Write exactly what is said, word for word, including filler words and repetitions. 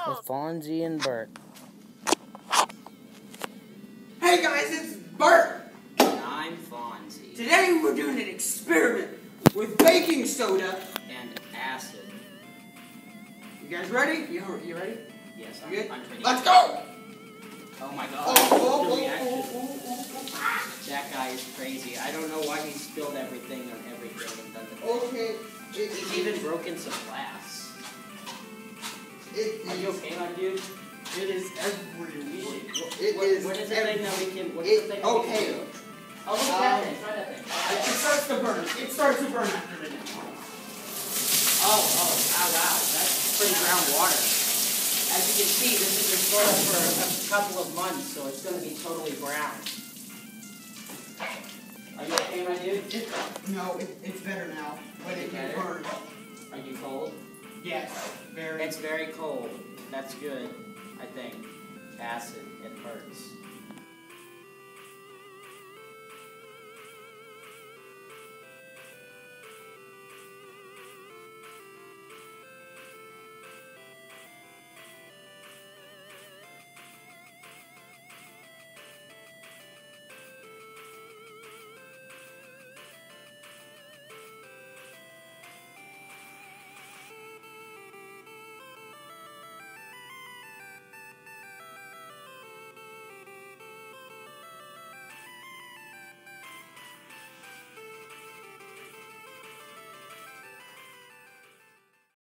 with Fonzie and Bert. Hey guys, it's Bert! And I'm Fonzie. Today we're doing an experiment with baking soda And acid. You guys ready? You, you ready? Yes, You I'm, good? I'm pretty Let's good. go! Oh my god. Oh, oh, the oh, reaction. oh, oh, oh, oh. That guy is crazy. I don't know why he spilled everything on everything and done the Okay. It, He's even broken some glass. It Are you is, okay, my dude? it is everywhere. It It is What is the thing that we can... What's it, the thing that we okay. can do? Oh, look at that Um, thing. Try that thing. It starts to burn. It starts to burn after a minute. Oh, oh, wow, wow. That's pretty groundwater. As you can see, this has been stored up for a couple of months, so it's going to be totally brown. Are you okay, my dude? It, no, it, it's better now, but it can Better? burn. Are you cold? Yes, very. It's very cold. That's good, I think. Acid, it hurts.